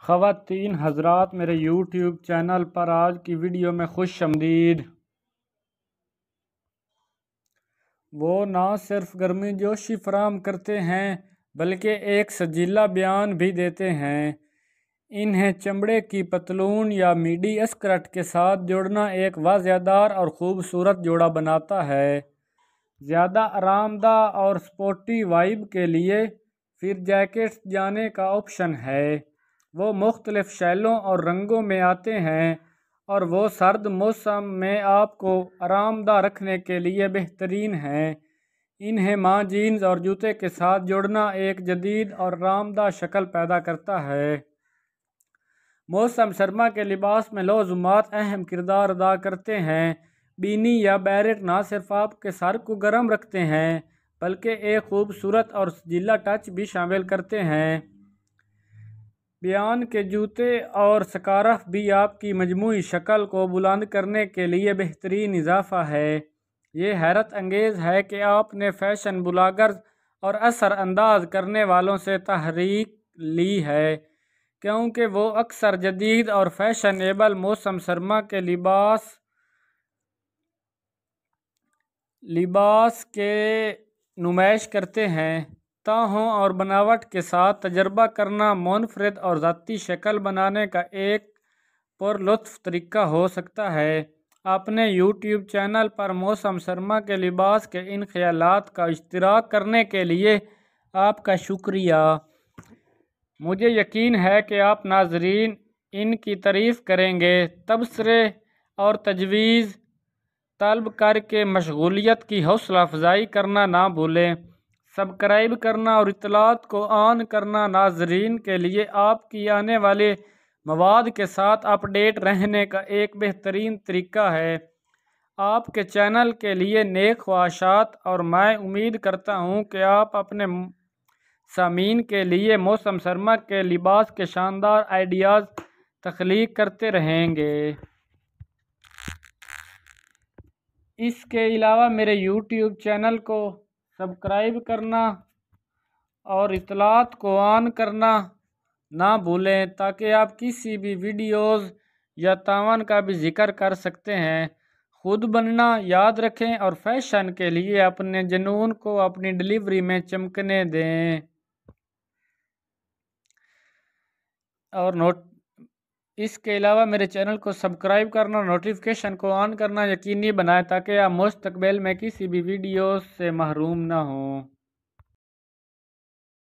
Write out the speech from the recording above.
خواتین حضرات، میرے یوٹیوب چینل پر آج کی ویڈیو میں خوش آمدید۔ وہ نہ صرف گرمی جوشی فراہم کرتے ہیں بلکہ ایک سجیلا بیان بھی دیتے ہیں۔ انہیں چمڑے کی پتلون یا میڈی اسکرٹ کے ساتھ جوڑنا ایک واضح دار اور خوبصورت جوڑا بناتا ہے۔ زیادہ آرام دہ اور سپورٹی وائب کے لیے پھر جیکٹس جانے کا آپشن ہے۔ وہ مختلف شیلوں اور رنگوں میں آتے ہیں اور وہ سرد موسم میں آپ کو آرام دہ رکھنے کے لیے بہترین ہیں۔ انہیں ماں جینز اور جوتے کے ساتھ جوڑنا ایک جدید اور آرام دہ شکل پیدا کرتا ہے۔ موسم سرما کے لباس میں لوازمات اہم کردار ادا کرتے ہیں۔ بینی یا بیرٹ نہ صرف آپ کے سر کو گرم رکھتے ہیں بلکہ ایک خوبصورت اور سجیلا ٹچ بھی شامل کرتے ہیں۔ بیان کے جوتے اور سکارف بھی آپ کی مجموعی شکل کو بلند کرنے کے لیے بہترین اضافہ ہے۔ یہ حیرت انگیز ہے کہ آپ نے فیشن بلاگرز اور اثر انداز کرنے والوں سے تحریک لی ہے، کیونکہ وہ اکثر جدید اور فیشنیبل موسم سرما کے لباس کے نمائش کرتے ہیں۔ تہوں اور بناوٹ کے ساتھ تجربہ کرنا منفرد اور ذاتی شکل بنانے کا ایک پرلطف طریقہ ہو سکتا ہے۔ اپنے یوٹیوب چینل پر موسم سرما کے لباس کے ان خیالات کا اشتراک کرنے کے لیے آپ کا شکریہ۔ مجھے یقین ہے کہ آپ ناظرین ان کی تعریف کریں گے۔ تبصرے اور تجویز طلب کر کے مشغولیت کی حوصلہ افزائی کرنا نہ بھولیں۔ سبسکرائب کرنا اور اطلاعات کو آن کرنا ناظرین کے لیے آپ کی آنے والے مواد کے ساتھ اپ ڈیٹ رہنے کا ایک بہترین طریقہ ہے۔ آپ کے چینل کے لیے نیک خواہشات، اور میں امید کرتا ہوں کہ آپ اپنے سامعین کے لیے موسم سرما کے لباس کے شاندار آئیڈیاز تخلیق کرتے رہیں گے۔ اس کے علاوہ میرے یوٹیوب چینل کو سبسکرائب کرنا اور اطلاعات کو آن کرنا نہ بھولیں تاکہ آپ کسی بھی ویڈیوز یا تعاون کا بھی ذکر کر سکتے ہیں۔ خود بننا یاد رکھیں اور فیشن کے لیے اپنے جنون کو اپنی ڈیلیوری میں چمکنے دیں۔ اور اس کے علاوہ میرے چینل کو سبسکرائب کرنا اور نوٹیفیکیشن کو آن کرنا یقینی بنائیں تاکہ آپ مستقبل میں کسی بھی ویڈیو سے محروم نہ ہوں۔